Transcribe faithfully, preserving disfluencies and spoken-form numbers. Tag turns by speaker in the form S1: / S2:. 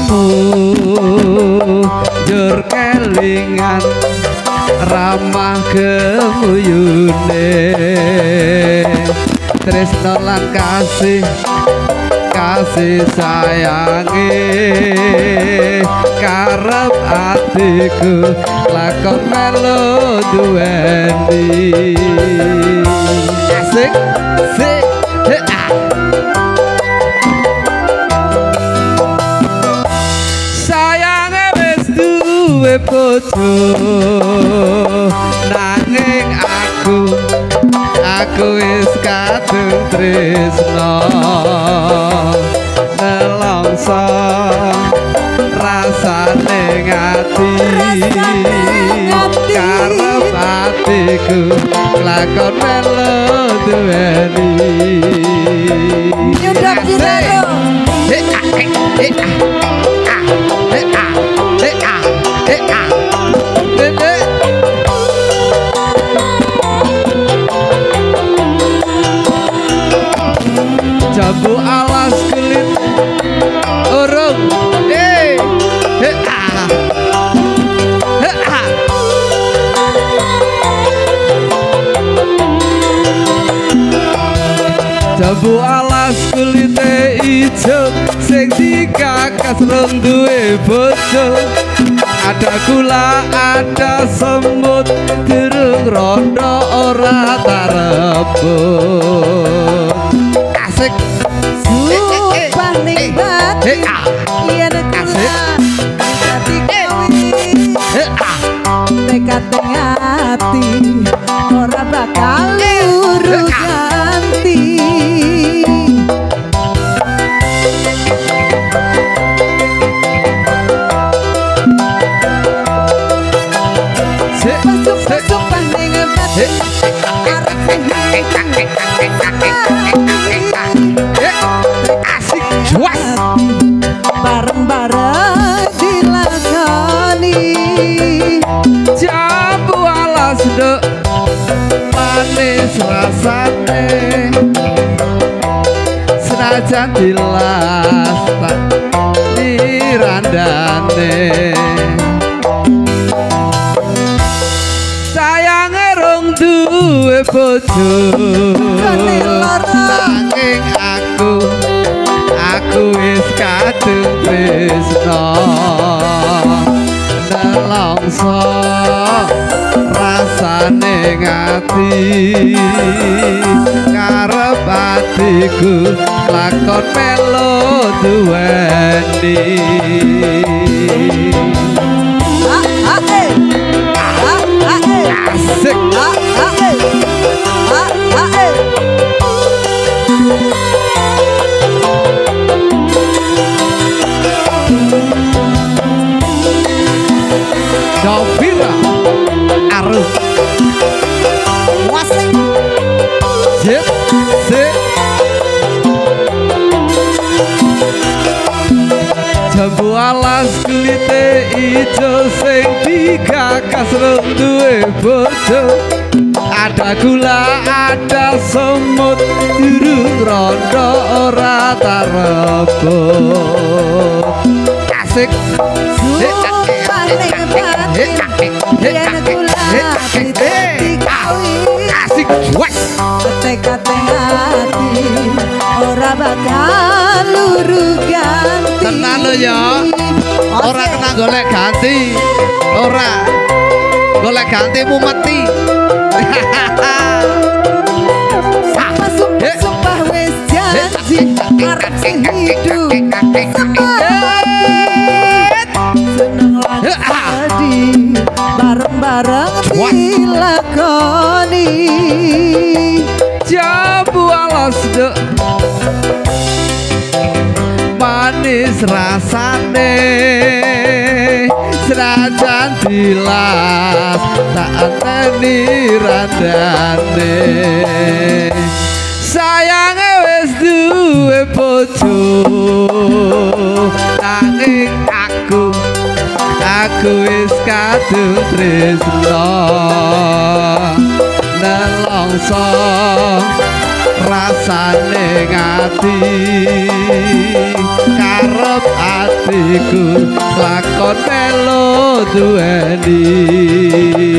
S1: ketemu jur kelingan ramah kemuyune tresno lan kasih kasih sayangi karep atiku lakon melo duweni asik sik ah. Sayange wis duwe bojo nanging aku aku wis kadung tresno nelongso rasane ngati karep atiku lakon melo duweni
S2: nyudak dinaro
S1: eh eh eh ah eh ah eh ah eh ah jambu alas kulit urung eh eh ah eh ah jambu alas kulite ijo sing dikakas rong duwe bojo ada gula ada semut durung rondo ora tarebut asik
S2: sumpah ning batin yen asik dadi kawi nekat ati ora bakal luru ganti sumpah ning batin
S1: asik juas
S2: bareng-bareng dilakoni
S1: jambu alas dek manis rasane senajan dilas tak dirandane sayange rong duwe bojo nanging aku aku wis kadung tresno nelongso rasane ngati karep atiku lakon melo duweni asik Dovira Arus
S2: wasing
S1: sip sip jambu alas kulite ijo sing dikakas rong duwe bojo ada gula ada semut durung rondo ora tarebut asik
S2: sumpah ning batin yen kula dadi kawi
S1: asik juas
S2: kate-kate ati ora bakal luru ganti
S1: tenan lho ya ora kena golek ganti ora golek gantimu mati
S2: sumpah wis janji arep hidup seneng lan sedih bareng-bareng dilakoni
S1: jambu alas dek manis rasane senajan dilas tak anteni randane sayange wis duwe bojo nanging aku aku wis kadung tresno nelongso rasane ngati karo tetep atiku lakon melo duweni